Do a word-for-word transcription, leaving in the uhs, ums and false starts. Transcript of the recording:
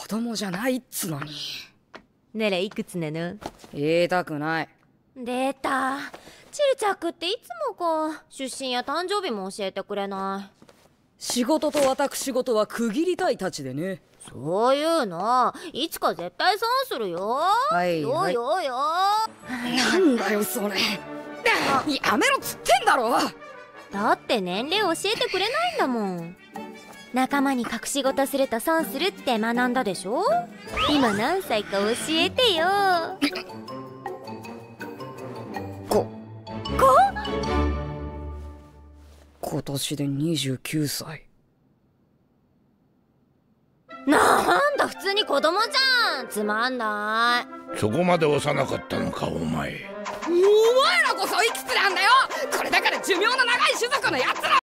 供じゃないっつのに。 ならいくつなの？ 言いたくない。 出た。チルチャックっていつもか。出身や誕生日も教えてくれない。 仕事と私事は区切りたいたちでね。 そういうのいつか絶対損するよ。 はいよはい。 よよ。 なんだよそれ。やめろっつってんだろ。 だって年齢教えてくれないんだもん。仲間に隠し事すると損するって学んだでしょ。今何歳か教えてよ。 ここ今年でにじゅうきゅうさい。 なんだ普通に子供じゃん。つまんない。 そこまで幼かったのかお前。 お前らこそいくつなんだよ。これだから寿命の長い種族のやつら